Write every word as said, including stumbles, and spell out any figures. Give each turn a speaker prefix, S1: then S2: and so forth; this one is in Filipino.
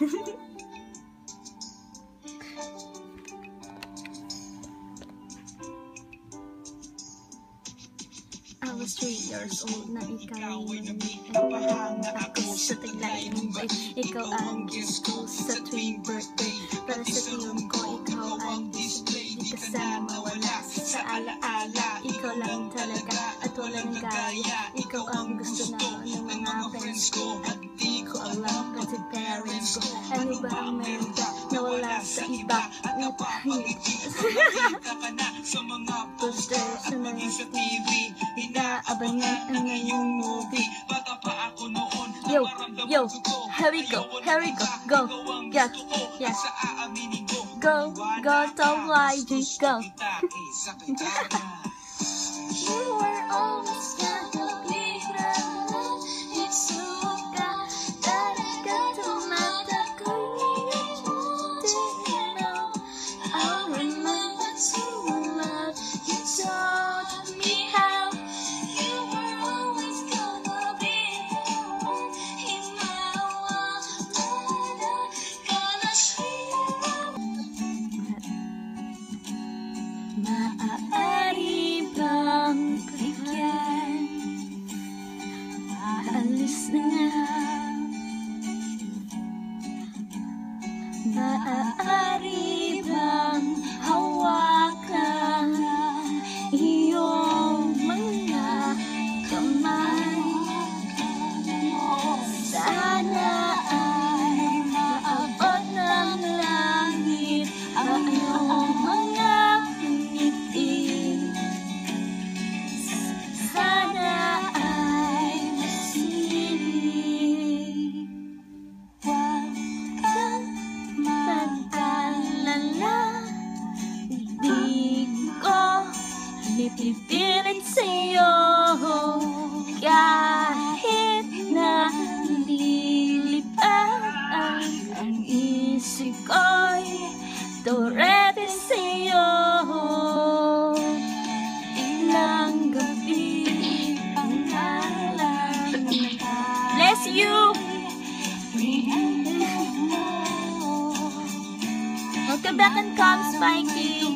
S1: I was three years old na ikaw ay nagpapahang ako sa taglayang bay. Ikaw ang gift ko sa tuwing birthday. Para sa tiyong ko, ikaw ang display. Di ka sana mawala sa alaala. Ikaw lang talaga at walang gaya. Ikaw ang gusto na ng mga friends ko. At di ko alam pati parents ko. Ano ba ang meron ka na wala sa iba? Na tahit sa mga posters sa mga sa T V. Inaabangan ang ngayong movie. Bata pa ako noon. Yo, yo, here we go, here we go, go, yeah, yeah. Go, go, don't lie, just go. You were always gonna be the one. It's so bad that I got to mata ko. Didn't know I'll remember to love. You taught me how. You were always gonna be the one in my world. Gonna see maaari bang bigyan? Aalis na nga. Maaari bang hawakan iyong mga kamay? Sana ay maabot ng langit ang iyong mga ngiti. Sana ay masilig. Huwag kang mag-alala. Di ko ipipilit sa'yo kahit na lilipad ang isip ko'y torete sa'yo. Ilang gabi ang alam. Bless you! Welcome back and come, Spikey!